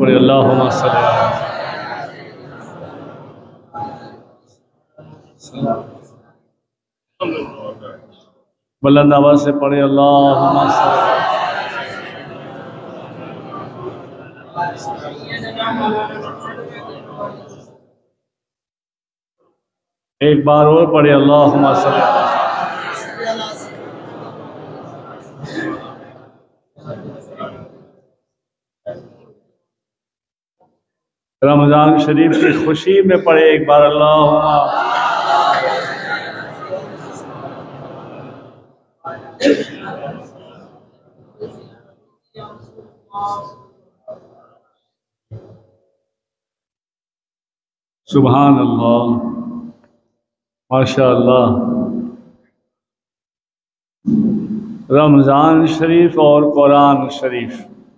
पढ़े अल्लाहुम्मा सल्ली बुलंद आवाज से पढ़े अल्लाहुम्मा सल्ली। एक बार और पढ़े अल्लाहुम्मा सल्ली। रमजान शरीफ की खुशी में पढ़े एक बार अल्लाहुम्मा। सुभान अल्लाह, माशा अल्लाह। रमज़ान शरीफ और कुरान शरीफ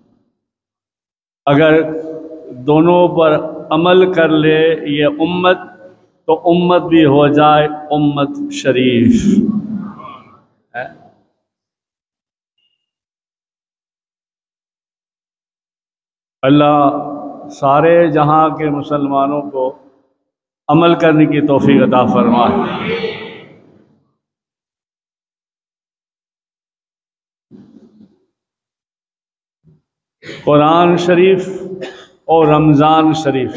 अगर दोनों पर अमल कर ले ये उम्मत, तो उम्मत भी हो जाए उम्मत शरीफ है। अल्लाह सारे जहां के मुसलमानों को अमल करने की तौफीक अता फरमाए। कुरान शरीफ और रमज़ान शरीफ,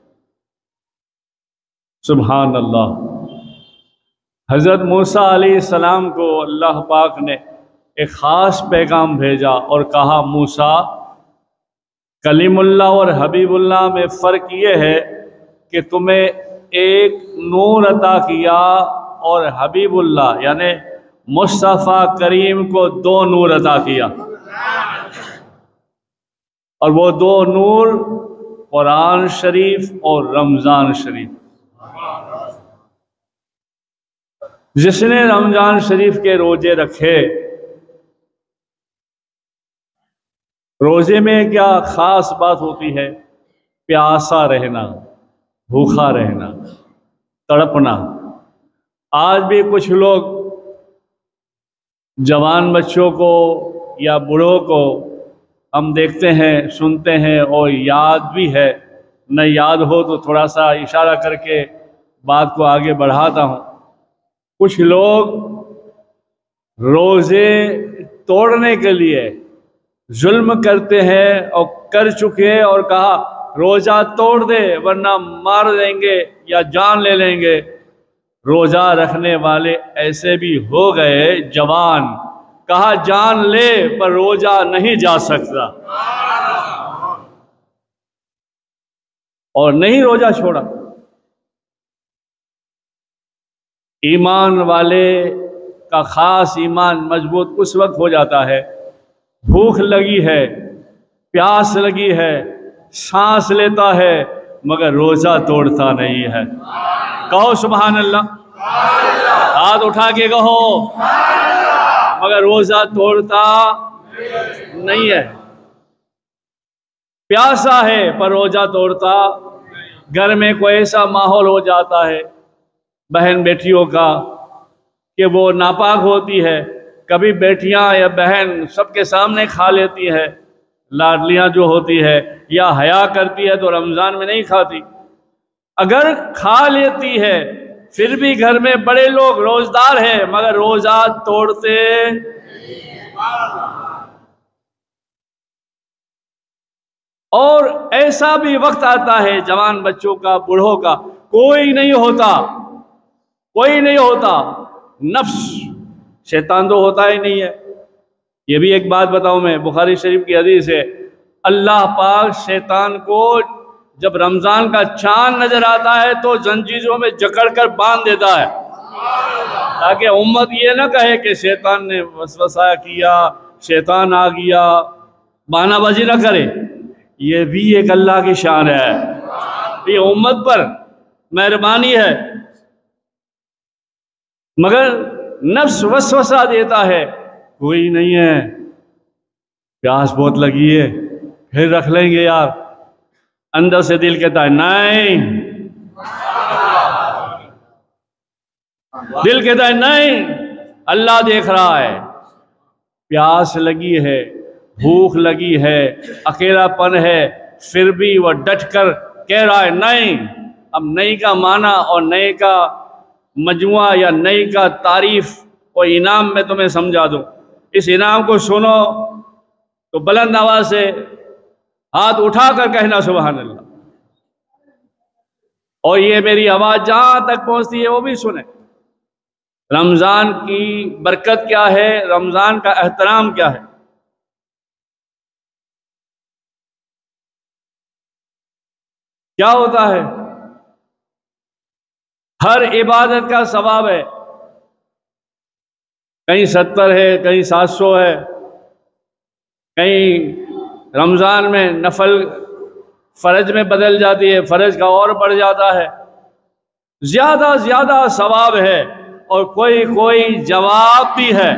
सुभान अल्लाह। हज़रत मूसा अलैहिस्सलाम को अल्लाह पाक ने एक ख़ास पैगाम भेजा और कहा, मूसा, कलीमुल्लाह और हबीबुल्लाह में फ़र्क ये है कि तुम्हें एक नूर अता किया और हबीबुल्लाह यानी मुस्तफ़ा करीम को दो नूर अता किया, और वो दो नूर कुरान शरीफ और रमज़ान शरीफ। जिसने रमज़ान शरीफ के रोजे रखे, रोजे में क्या ख़ास बात होती है? प्यासा रहना, भूखा रहना, तड़पना। आज भी कुछ लोग जवान बच्चों को या बूढ़ों को हम देखते हैं, सुनते हैं और याद भी है, न याद हो तो थोड़ा सा इशारा करके बात को आगे बढ़ाता हूँ। कुछ लोग रोज़े तोड़ने के लिए जुल्म करते हैं और कर चुके हैं और कहा रोज़ा तोड़ दे वरना मार देंगे या जान ले लेंगे। रोज़ा रखने वाले ऐसे भी हो गए जवान, कहा जान ले पर रोज़ा नहीं जा सकता, और नहीं रोज़ा छोड़ा। ईमान वाले का ख़ास ईमान मजबूत उस वक्त हो जाता है, भूख लगी है, प्यास लगी है, सांस लेता है मगर रोज़ा तोड़ता नहीं है। कहो सुभान अल्लाह, हाथ उठा के कहो, मगर रोज़ा तोड़ता नहीं है। प्यासा है पर रोज़ा तोड़ता। घर में कोई ऐसा माहौल हो जाता है बहन बेटियों का कि वो नापाक होती है, कभी बेटियां या बहन सबके सामने खा लेती है, लाडलियां जो होती है, या हया करती है तो रमज़ान में नहीं खाती। अगर खा लेती है फिर भी घर में बड़े लोग रोजदार हैं मगर रोजा तोड़ते। और ऐसा भी वक्त आता है जवान बच्चों का, बूढ़ों का, कोई नहीं होता, कोई नहीं होता। नफ्स, शैतान तो होता ही नहीं है। ये भी एक बात बताऊं मैं, बुखारी शरीफ की हदीस है, अल्लाह पाक शैतान को जब रमजान का चांद नजर आता है तो जंजीरों में जकड़ कर बांध देता है, ताकि उम्मत ये ना कहे कि शैतान ने वसवसा किया, शैतान आ गया, बहानाबाजी ना करे। ये भी एक अल्लाह की शान है, ये उम्मत पर मेहरबानी है। मगर नफ्स वसवसा देता है, कोई नहीं है, प्यास बहुत लगी है, फिर रख लेंगे यार। अंदर से दिल कहता है नहीं, दिल कहता है नहीं, अल्लाह देख रहा है। प्यास लगी है, भूख लगी है, अकेलापन है, फिर भी वह डट कर कह रहा है नहीं। अब नहीं का माना और नए का मजमुआ या नई का तारीफ और इनाम में तुम्हें समझा दूं। इस इनाम को सुनो तो बुलंद आवाज से हाथ उठाकर कहना सुभान अल्लाह, और ये मेरी आवाज जहां तक पहुंचती है वो भी सुने। रमजान की बरकत क्या है, रमजान का एहतराम क्या है। क्या होता है, हर इबादत का सवाब है, कहीं 70 है, कहीं 700 है, कहीं रमज़ान में नफल फ़र्ज में बदल जाती है, फ़र्ज का और बढ़ जाता है, ज़्यादा ज़्यादा सवाब है। और कोई कोई जवाब भी है,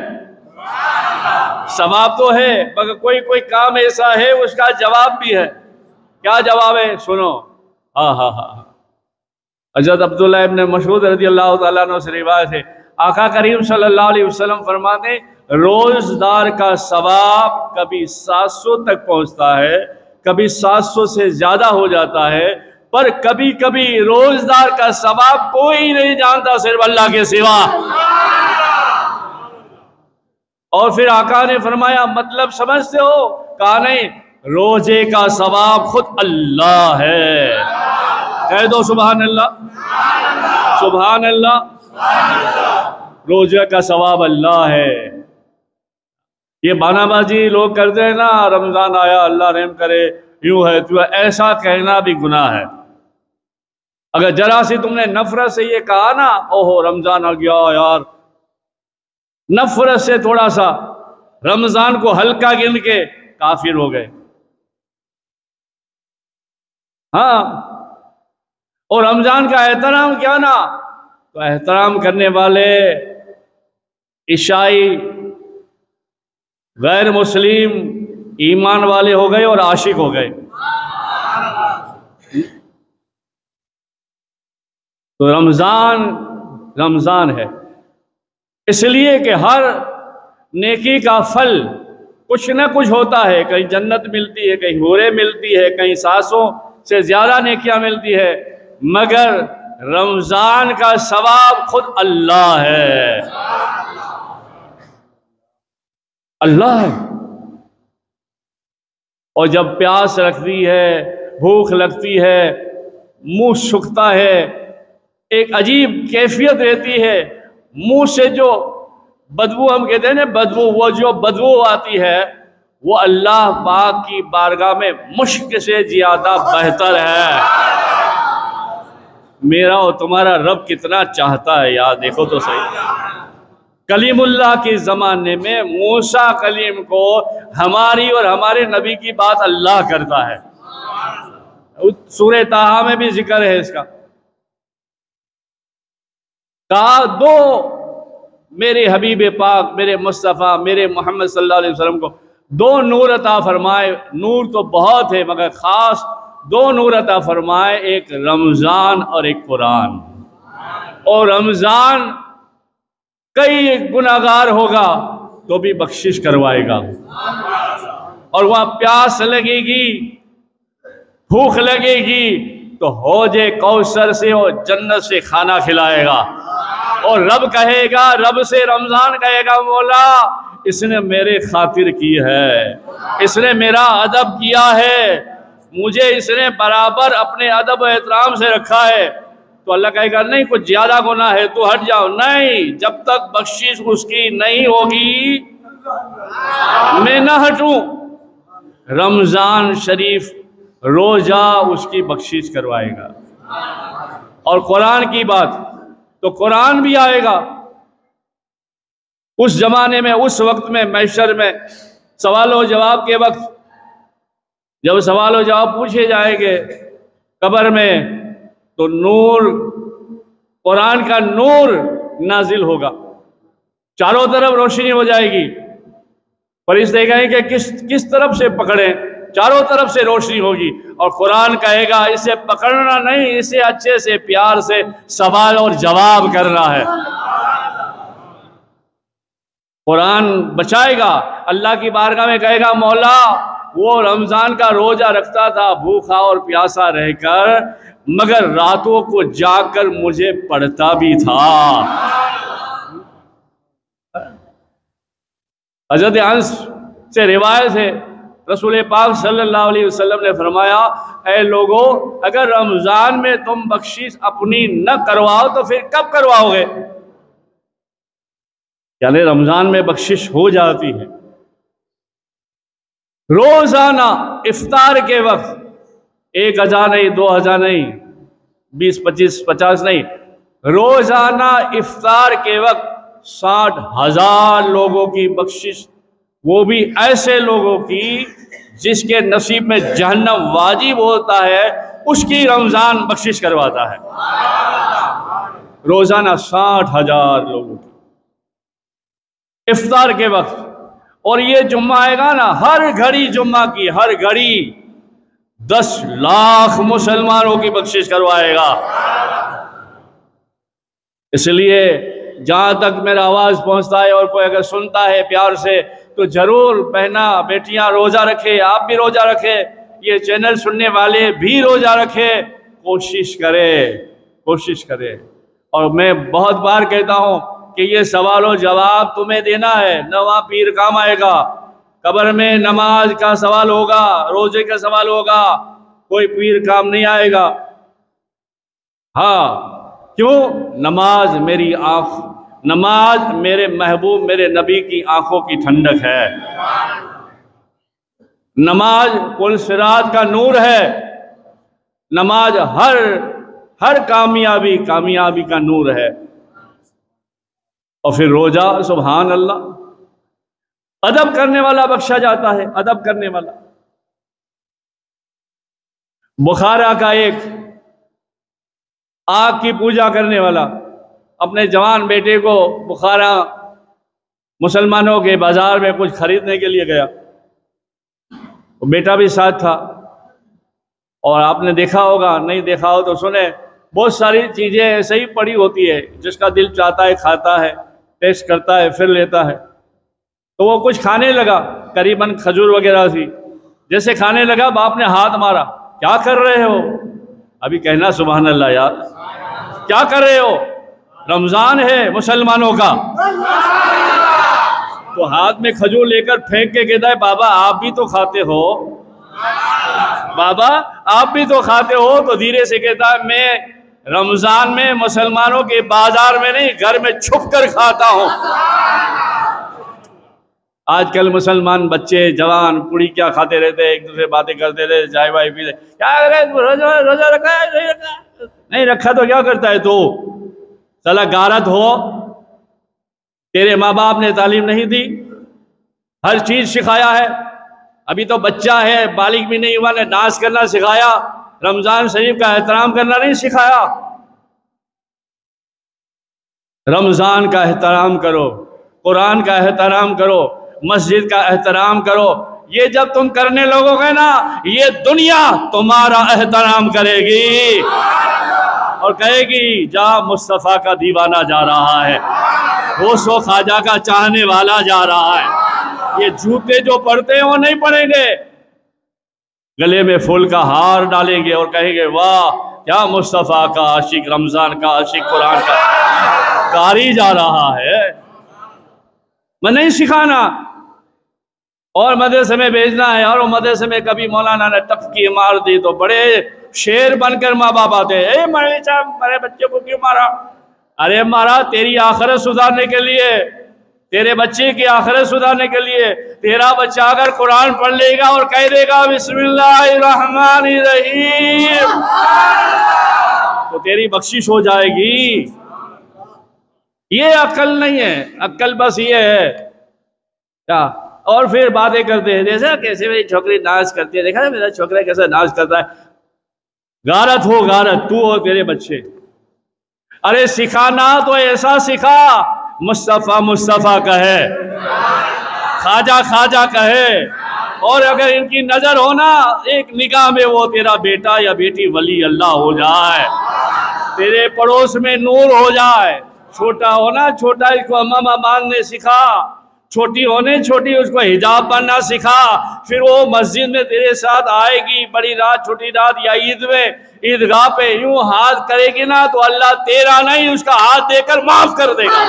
सवाब तो है मगर कोई कोई काम ऐसा है उसका जवाब भी है। क्या जवाब है सुनो। हाँ हाँ हाँ, हज़रत अब्दुल्लाह इब्न मसऊद रज़ी अल्लाह तआला अन्हु से रिवायत है, आका करीम सल्लल्लाहु अलैहि वसल्लम फरमाते रोजदार का सवाब कभी 700 तक पहुंचता है, कभी 700 से ज्यादा हो जाता है, पर कभी कभी रोजदार का सवाब कोई नहीं जानता सिर्फ अल्लाह के सिवा। और फिर आका ने फरमाया मतलब समझते हो? कहा नहीं, रोजे का सवाब खुद अल्लाह है। कह दो सुभान अल्लाह, सुभान अल्लाह। रोजे का सवाब अल्लाह है। ये बानाबाजी लोग करते हैं ना, रमजान आया अल्लाह रहम करे, यूं है तो ऐसा कहना भी गुनाह है। अगर जरा सी तुमने नफरत से ये कहा ना, ओहो रमजान आ गया यार, नफरत से थोड़ा सा रमजान को हल्का गिन के काफिर हो गए। हाँ, और रमजान का एहतराम क्या ना, तो एहतराम करने वाले ईसाई, गैर मुस्लिम ईमान वाले हो गए और आशिक हो गए। तो रमजान रमजान है, इसलिए कि हर नेकी का फल कुछ न कुछ होता है। कहीं जन्नत मिलती है, कहीं हूरें मिलती है, कहीं 700 से ज्यादा नेकियां मिलती है, मगर रमजान का सवाब खुद अल्लाह है। अल्लाह है। और जब प्यास लगती है, भूख लगती है, मुंह सूखता है, एक अजीब कैफियत रहती है, मुंह से जो बदबू हम कहते हैं ना बदबू, वो जो बदबू आती है वो अल्लाह पाक की बारगाह में मुश्क से ज्यादा बेहतर है। मेरा और तुम्हारा रब कितना चाहता है यार, देखो तो सही। कलीमुल्लाह के ज़माने में मूसा कलीम को हमारी और हमारे नबी की बात अल्लाह करता है। सूरह ताहा में भी जिक्र है इसका। कहा दो मेरे हबीब पाक, मेरे मुस्तफ़ा, मेरे मोहम्मद सल्लल्लाहु अलैहि वसल्लम को दो नूर अता फरमाए। नूर तो बहुत है मगर ख़ास दो नूर अता फरमाए, एक रमज़ान और एक कुरान। और रमज़ान कई गुनाहगार होगा तो भी बख्शिश करवाएगा, और वह प्यास लगेगी, भूख लगेगी तो हौजे कौसर से और जन्नत से खाना खिलाएगा। और रब कहेगा, रब से रमजान कहेगा, मौला इसने मेरे खातिर की है, इसने मेरा अदब किया है, मुझे इसने बराबर अपने अदब और एहतराम से रखा है। तो अल्लाह कहेगा नहीं कुछ ज्यादा गुनाह है तो हट जाओ। नहीं, जब तक बख्शिश उसकी नहीं होगी मैं ना हटूं। रमजान शरीफ रोजा उसकी बख्शिश करवाएगा। और कुरान की बात, तो कुरान भी आएगा उस जमाने में, उस वक्त में, महशर में, सवाल और जवाब के वक्त, जब सवाल और जवाब पूछे जाएंगे कब्र में, तो नूर, कुरान का नूर नाजिल होगा, चारों तरफ रोशनी हो जाएगी। फरिश्ते कहेंगे किस तरफ से पकड़ें, चारों तरफ से रोशनी होगी। और कुरान कहेगा इसे पकड़ना नहीं, इसे अच्छे से प्यार से सवाल और जवाब करना है। कुरान बचाएगा। अल्लाह की बारगाह में कहेगा मौला वो रमजान का रोजा रखता था भूखा और प्यासा रहकर, मगर रातों को जाकर मुझे पढ़ता भी था। हजरत अंस से रिवायत है, रसूल पाक सल्लल्लाहु अलैहि वसल्लम ने फरमाया, ऐ लोगों, अगर रमजान में तुम बख्शिश अपनी न करवाओ तो फिर कब करवाओगे? यानी रमजान में बख्शिश हो जाती है। रोजाना इफ्तार के वक्त 1000 नहीं, 2000 नहीं, 20, 25, 50 नहीं, रोजाना इफ्तार के वक्त 60,000 लोगों की बख्शिश, वो भी ऐसे लोगों की जिसके नसीब में जहन्नम वाजिब होता है, उसकी रमजान बख्शिश करवाता है। रोजाना 60,000 लोगों की इफ्तार के वक्त। और ये जुम्मा आएगा ना, हर घड़ी जुम्मा की, हर घड़ी 10 लाख मुसलमानों की बख्शिश करवाएगा। इसलिए जहां तक मेरा आवाज पहुंचता है और कोई अगर सुनता है प्यार से, तो जरूर बहना बेटियां रोजा रखे, आप भी रोजा रखे, ये चैनल सुनने वाले भी रोजा रखे, कोशिश करे। और मैं बहुत बार कहता हूं कि ये सवालों जवाब तुम्हें देना है, न वहां पीर काम आएगा। कब्र में नमाज का सवाल होगा, रोजे का सवाल होगा, कोई पीर काम नहीं आएगा। हाँ, क्यों? नमाज मेरी आंख, नमाज मेरे महबूब मेरे नबी की आंखों की ठंडक है। नमाज पुल सिरात का नूर है। नमाज हर कामयाबी का नूर है। और फिर रोजा, सुभान अल्लाह, अदब करने वाला बख्शा जाता है, अदब करने वाला। बुखारा का एक आग की पूजा करने वाला अपने जवान बेटे को बुखारा मुसलमानों के बाजार में कुछ खरीदने के लिए गया, वो बेटा भी साथ था। और आपने देखा होगा, नहीं देखा हो तो सुने, बहुत सारी चीजें ऐसे ही पड़ी होती है, जिसका दिल चाहता है खाता है, टेस्ट करता है, फिर लेता है। तो वो कुछ खाने लगा, करीबन खजूर वगैरह थी। जैसे खाने लगा, बाप ने हाथ मारा, क्या कर रहे हो? अभी कहना सुभान अल्लाह यार, क्या कर रहे हो? रमजान है मुसलमानों का। तो हाथ में खजूर लेकर फेंक के कहता है, बाबा आप भी तो खाते हो, बाबा आप भी तो खाते हो। तो धीरे से कहता है, मैं रमजान में मुसलमानों के बाजार में नहीं, घर में छुप कर खाता हूं। आजकल मुसलमान बच्चे जवान पूरी क्या खाते रहते, एक दूसरे बातें करते रहते, चाय वाय पीते, क्या रोजा रखा है? नहीं रखा तो क्या करता है तू? साला गारत हो, तेरे माँ बाप ने तालीम नहीं दी, हर चीज सिखाया है। अभी तो बच्चा है, बालिग भी नहीं हुआ, ने डांस करना सिखाया, रमजान शरीफ का एहतराम करना नहीं सिखाया। रमजान का एहतराम करो, कुरान का एहतराम करो, मस्जिद का एहतराम करो। ये जब तुम करने लगोगे ना, ये दुनिया तुम्हारा एहतराम करेगी और कहेगी, जा मुस्तफ़ा का दीवाना जा रहा है, होशो ख्वाजा का चाहने वाला जा रहा है। ये जूते जो पड़ते हैं वो नहीं पड़ेंगे, गले में फूल का हार डालेंगे और कहेंगे, वाह क्या मुस्तफ़ा का आशिक, रमजान का आशिक, कुरान का कारी जा रहा है। मैं नहीं सिखाना और मदरसे में भेजना है। और मदरसे में कभी मौलाना ने टपकी मार दी तो बड़े शेर बनकर माँ बाप आते हैं, मेरे बच्चे को क्यों मारा? अरे मारा तेरी आखिरत सुधारने के लिए, तेरे बच्चे की आखिरत सुधारने के लिए। तेरा बच्चा अगर कुरान पढ़ लेगा और कह देगा बिस्मिल्लाहिर्रहमानिर्रहीम, तो तेरी बख्शिश हो जाएगी। ये अक्ल नहीं है, अक्ल बस ये है क्या? और फिर बातें करते हैं, जैसे कैसे मेरी छोकरी नाच करती है, देखा ना मेरा छोकरा कैसे नाच करता है। गारत हो, गारत तू हो, तेरे बच्चे। अरे सिखाना तो ऐसा सिखा, मुस्तफ़ा मुस्तफ़ा कहे, ख्वाजा ख्वाजा कहे। और अगर इनकी नजर हो ना, एक निगाह में वो तेरा बेटा या बेटी वली अल्लाह हो जाए, तेरे पड़ोस में नूर हो जाए। छोटा हो ना, छोटा इसको अम्मा मानने सिखा, छोटी होने छोटी उसको हिजाब पहनना सिखा, फिर वो मस्जिद में तेरे साथ आएगी बड़ी रात छोटी रात या ईद में ईदगाह पे यूं हाथ करेगी ना तो अल्लाह तेरा नहीं उसका हाथ देकर माफ कर देगा।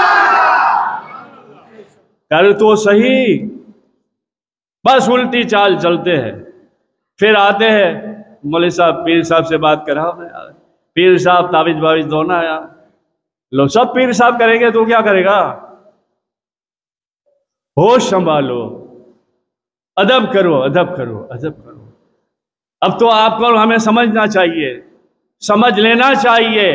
कर तो सही, बस उल्टी चाल चलते हैं। फिर आते हैं मौलवी साहब पीर साहब से बात करा, पीर साहब ताबिज बाविज दो ना यार। लो सब पीर साहब करेंगे तो क्या करेगा? होश संभालो, अदब करो, अदब करो, अदब करो। अब तो आपको हमें समझना चाहिए, समझ लेना चाहिए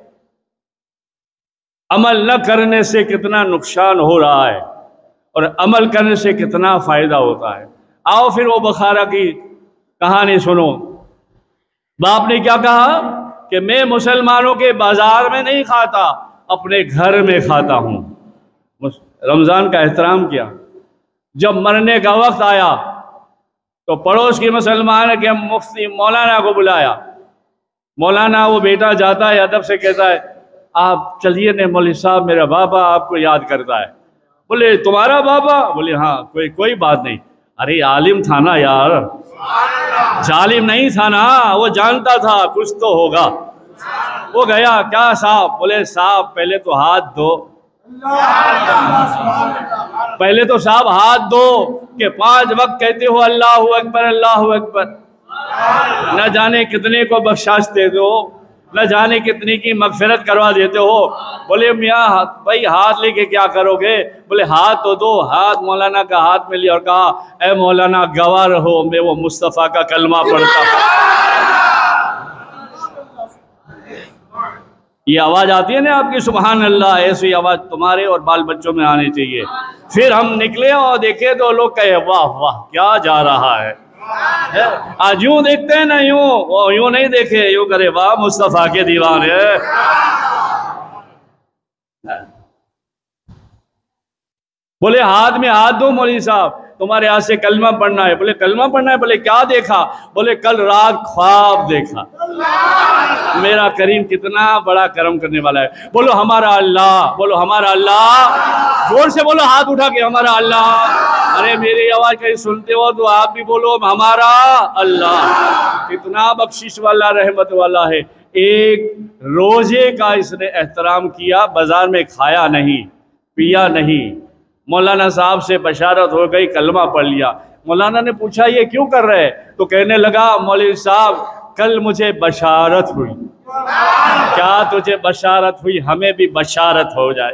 अमल न करने से कितना नुकसान हो रहा है और अमल करने से कितना फायदा होता है। आओ फिर वो बुखारा की कहानी सुनो। बाप ने क्या कहा कि मैं मुसलमानों के बाजार में नहीं खाता, अपने घर में खाता हूं। रमजान का एहतराम किया। जब मरने का वक्त आया तो पड़ोस के मुसलमान के मुफ्ती मौलाना को बुलाया। मौलाना वो बेटा जाता है, अदब से कहता है आप चलिए ने मौलवी साहब मेरा बाबा आपको याद करता है। बोले तुम्हारा बाबा? बोले हाँ। कोई बात नहीं। अरे आलिम था ना यार, जालिम नहीं था ना, वो जानता था कुछ तो होगा। वो गया, क्या साहब? बोले साहब पहले तो हाथ दो, पहले तो साहब हाथ दो कि 5 वक्त कहते हो अल्लाहु अकबर अल्लाहु अकबर। न जाने कितने को बख्शाश देते हो, न जाने कितनी की मगफिरत करवा देते हो। बोले मियाँ भाई हाथ लेके क्या करोगे? बोले हाथ तो दो। हाथ मौलाना का हाथ में लिया और कहा ए मौलाना गवाह रहो, मैं वो मुस्तफ़ा का कलमा पढ़ता हूँ। ये आवाज आती है ना आपकी सुभान अल्लाह, ऐसी आवाज तुम्हारे और बाल बच्चों में आनी चाहिए। फिर हम निकले और देखे तो लोग कहे वाह वाह क्या जा रहा है। आज यूं देखते हैं ना, यूं नहीं देखे, यूं करे वाह मुस्तफा के दीवाने। बोले हाथ में हाथ दो मौलवी साहब, तुम्हारे हाथ से कलमा पढ़ना है। बोले कलमा पढ़ना है? बोले क्या देखा? बोले कल रात ख्वाब देखा। मेरा करीम कितना बड़ा करम करने वाला है। बोलो हमारा अल्लाह, बोलो हमारा अल्लाह, जोर से बोलो हाथ उठा के हमारा अल्लाह। अरे मेरी आवाज कहीं सुनते हो तो आप भी बोलो हमारा अल्लाह। कितना बख्शिश वाला रहमत वाला है। एक रोजे का इसने एहतराम किया, बाजार में खाया नहीं पिया नहीं। मौलाना साहब से बशारत हो गई, कलमा पढ़ लिया। मौलाना ने पूछा ये क्यों कर रहे? तो कहने लगा मौलवी साहब कल मुझे बशारत हुई। क्या तुझे बशारत हुई? हमें भी बशारत हो जाए।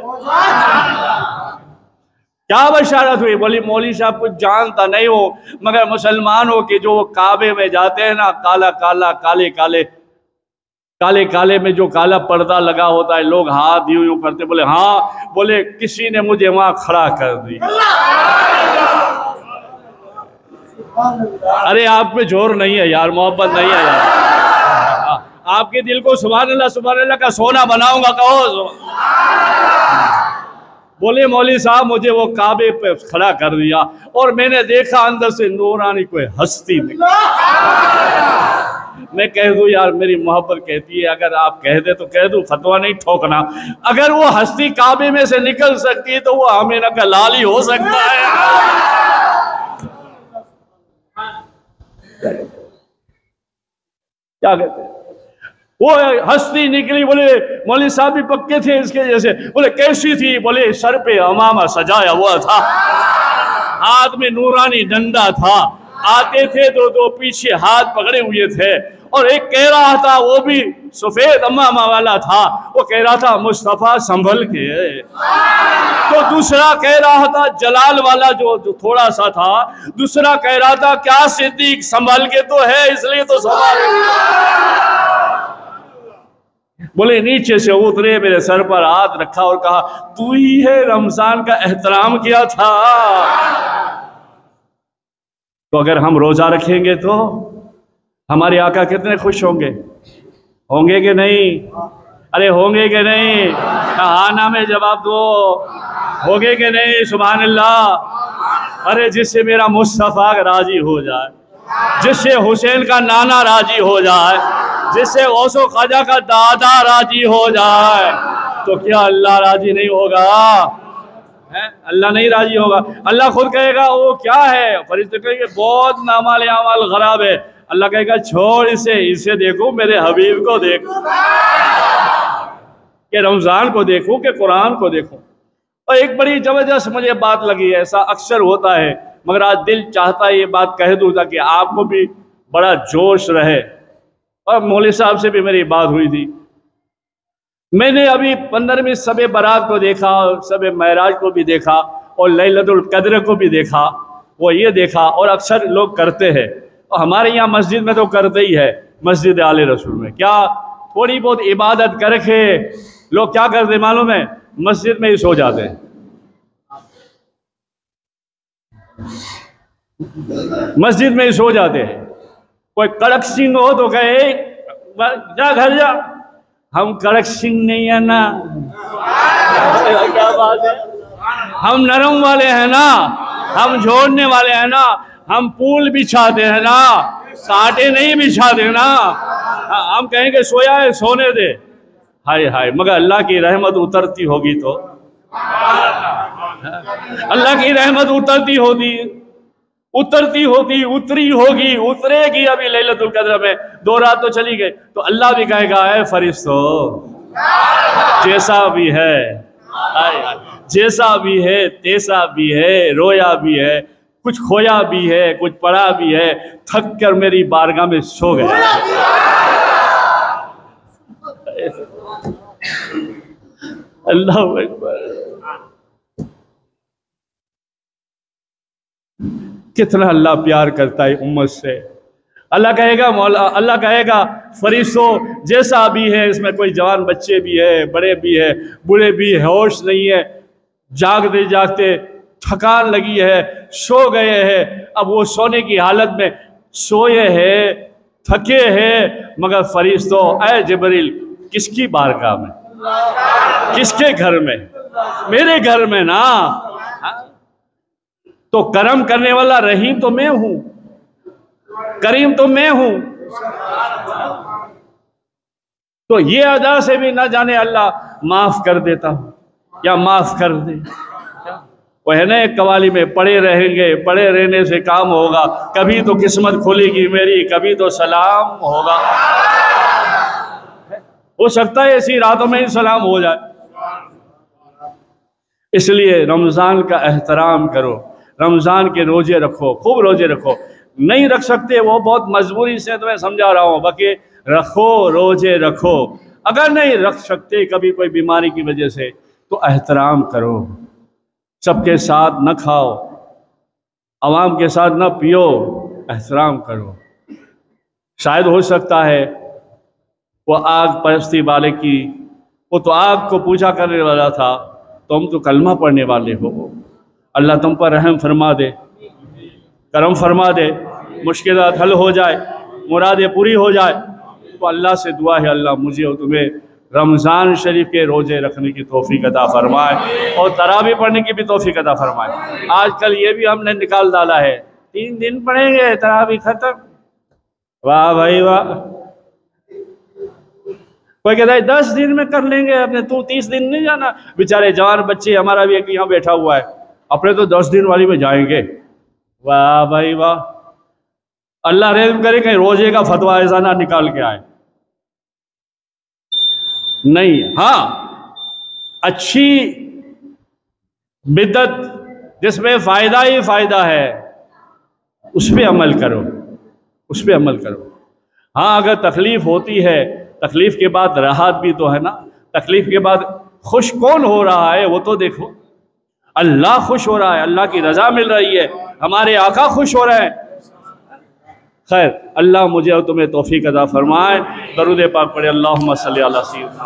क्या बशारत हुई? बोली मौलवी साहब कुछ जानता नहीं हो मगर मुसलमानों के जो काबे में जाते हैं ना, काला काला काले काले काले काले में जो काला पर्दा लगा होता है, लोग हाथ यूं यूं करते। बोले हाँ। बोले किसी ने मुझे वहां खड़ा कर दी। अरे आप पे जोर नहीं है यार, मोहब्बत नहीं है यार। आपके दिल को सुभान अल्लाह का सोना बनाऊंगा, कहो। बोले मौलवी साहब मुझे वो काबे पे खड़ा कर दिया और मैंने देखा अंदर से नूरानी कोई हस्ती निकली। मैं कह दूं यार मेरी मोहब्बत कहती है, अगर आप कह दे तो कह दूं, फतवा नहीं ठोकना। अगर वो हस्ती काबे में से निकल सकती है तो वो आमिना का लाल ही हो सकता है। क्या कहते हैं? वो हस्ती निकली। बोले मौलवी साहब भी पक्के थे इसके जैसे। बोले कैसी थी? बोले सर पे अमामा सजाया हुआ था, हाथ में नूरानी डंडा था, आते थे तो पीछे हाथ पकड़े हुए थे। और एक कह रहा था, वो भी सफेद अमामा वाला था, वो कह रहा था मुस्तफा संभल के। तो दूसरा कह रहा था जलाल वाला जो थोड़ा सा था, दूसरा कह रहा था क्या सिद्दीक संभल के तो है इसलिए तो संभाल। बोले नीचे से उतरे, मेरे सर पर हाथ रखा और कहा तू ही है रमजान का एहतराम किया था। तो अगर हम रोजा रखेंगे तो हमारे आका कितने खुश होंगे, होंगे कि नहीं? अरे होंगे कि नहीं? हाँ ना में जवाब दो, होंगे कि नहीं? सुभान अल्लाह। अरे जिससे मेरा मुस्तफा राजी हो जाए, जिससे हुसैन का नाना राजी हो जाए, जिससे गौसो ख्वाजा का दादा राजी हो जाए, तो क्या अल्लाह राजी नहीं होगा? है? अल्लाह नहीं राजी होगा। अल्लाह खुद कहेगा वो क्या है, फरिश्ते कहेंगे बहुत नामाल अमाल खराब है। अल्लाह कहेगा छोड़ इसे, इसे देखो मेरे हबीब को देखो, कि रमजान को देखो, कि कुरान को देखो। और एक बड़ी जबरदस्त मुझे बात लगी है, ऐसा अक्सर होता है मगर आज दिल चाहता है ये बात कह दूँ ताकि आपको भी बड़ा जोश रहे। और मौलवी साहब से भी मेरी बात हुई थी। मैंने अभी 15वीं शब बारात को देखा, शब महराज को भी देखा और लैलतुल कद्र को भी देखा। वो ये देखा और अक्सर लोग करते हैं, और हमारे यहाँ मस्जिद में तो करते ही है, मस्जिद आले रसूल में क्या थोड़ी बहुत इबादत करके लोग क्या करते मालूम है, मस्जिद में ही सो जाते हैं। मस्जिद में ही सो जाते हैं। कोई कड़क सिंह हो तो कहे जा घर जा, हम कड़क सिंह नहीं है ना, क्या बात है, हम नरम वाले हैं ना, हम जोड़ने वाले हैं ना, हम पुल बिछाते हैं ना, कांटे नहीं बिछाते ना। हम कहेंगे सोया है सोने दे, हाय हाय, मगर अल्लाह की रहमत उतरती होगी तो, अल्लाह की रहमत उतरती होती उतरी होगी, उतरेगी अभी लैलतुल कद्र में। 2 रात तो चली गई तो अल्लाह भी कहेगा ऐ फरिश्तो जैसा भी है, जैसा भी है तैसा भी है, रोया भी है, कुछ खोया भी है, कुछ पड़ा भी है, थक कर मेरी बारगाह में सो गया। अल्लाह अकबर, कितना अल्लाह प्यार करता है उम्मत से। अल्लाह कहेगा अल्लाह कहेगा फरिश्तों जैसा भी है, इसमें कोई जवान बच्चे भी है, बड़े भी है, बूढ़े भी है, होश नहीं है, जागते जागते थकान लगी है, सो गए हैं। अब वो सोने की हालत में सोए हैं, थके हैं, मगर फरिश्तों ऐ जिब्रील किसकी बारगाह में, किसके घर में, मेरे घर में ना। तो करम करने वाला रहीम तो मैं हूं, करीम तो मैं हूं। तो ये अदा से भी ना जाने अल्लाह माफ कर देता हूं या माफ कर दे। वो है ना एक कवाली में, पड़े रहेंगे, पड़े रहने से काम होगा, कभी तो किस्मत खुलेगी मेरी, कभी तो सलाम होगा। हो सकता है ऐसी रातों में ही सलाम हो जाए। इसलिए रमज़ान का एहतराम करो, रमज़ान के रोजे रखो, खूब रोजे रखो। नहीं रख सकते वो बहुत मजबूरी से तुम्हें समझा रहा हूँ, बाकी रखो, रोजे रखो। अगर नहीं रख सकते कभी कोई बीमारी की वजह से तो एहतराम करो, सबके साथ न खाओ, आवाम के साथ न पियो, एहतराम करो। शायद हो सकता है वो आग परस्ती वाले की, वो तो आग को पूजा करने वाला था, तुम तो कलमा पढ़ने वाले हो। अल्लाह तुम पर रहम फरमा दे, करम फरमा दे, मुश्किलात हल हो जाए, मुरादें पूरी हो जाए। तो अल्लाह से दुआ है अल्लाह मुझे और तुम्हें रमज़ान शरीफ के रोज़े रखने की तौफीक अता फरमाए और तरावी पढ़ने की भी तौफीक अता फरमाए। आजकल ये भी हमने निकाल डाला है, 3 दिन पढ़ेंगे तरावी खत्म। वाह भाई वाह। कोई कहता है 10 दिन में कर लेंगे अपने, तू 30 दिन नहीं जाना। बेचारे जवान बच्चे, हमारा भी एक यहाँ बैठा हुआ है, अपने तो 10 दिन वाली में जाएंगे। वाह भाई वाह, अल्लाह रहम करे कहीं रोजे का फतवा ऐसा ना निकाल के आए। नहीं, हाँ अच्छी बिदत जिसमें फायदा ही फायदा है उस पर अमल करो, उस पर अमल करो। हाँ अगर तकलीफ होती है, तकलीफ के बाद राहत भी तो है ना। तकलीफ के बाद खुश कौन हो रहा है वो तो देखो। अल्लाह खुश हो रहा है, अल्लाह की रजा मिल रही है, हमारे आका खुश हो रहे हैं। खैर अल्लाह मुझे और तुम्हें तौफीक अता फरमाए। दरूद पाक पढ़े, अल्लाहुम्मा सल्ली अला सय्यिदना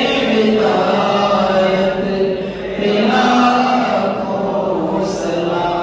सलाम।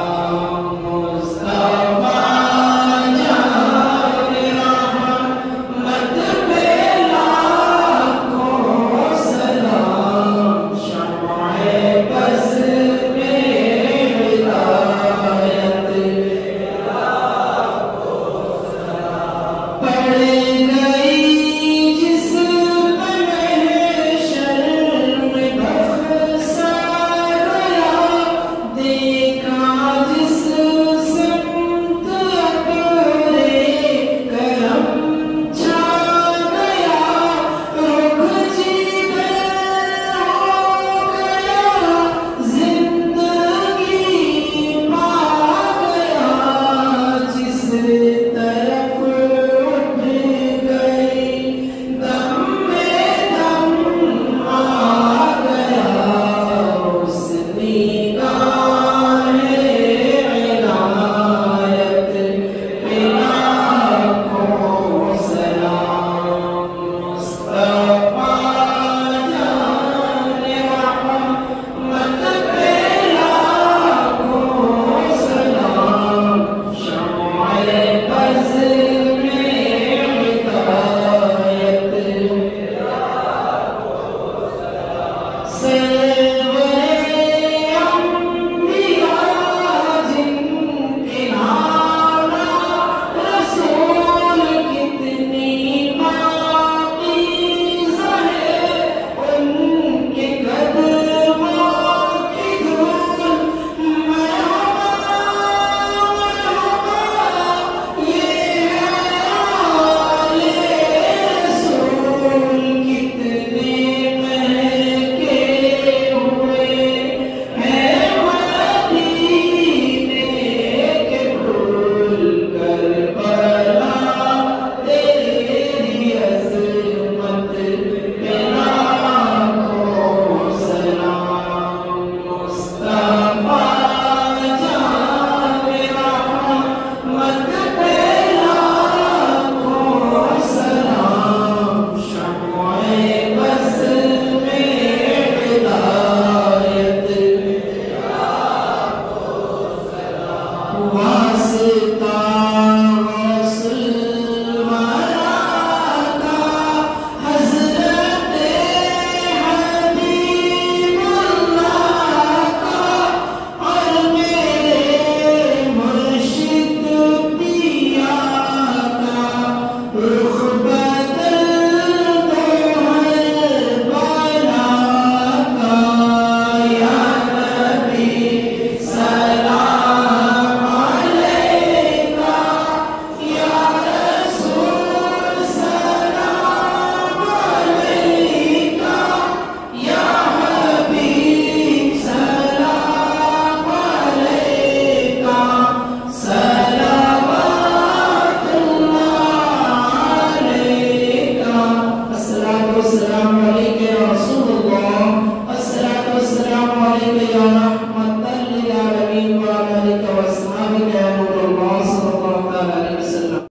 जाना